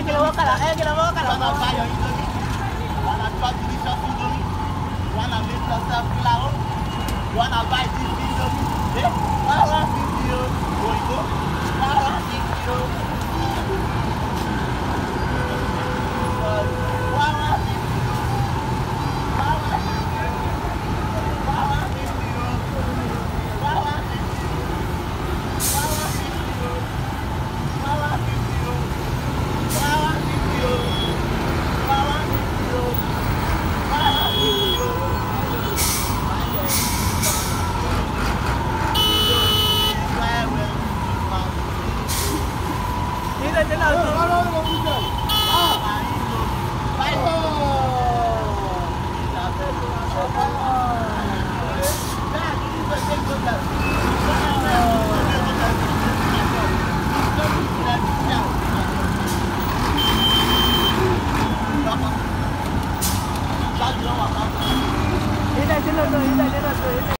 que lo boca la, que lo boca la. Wanna buy your Indomie? Wanna try delicious Indomie? Wanna make yourself flour? Wanna buy this Indomie? Eh? Wanna feed you? Go.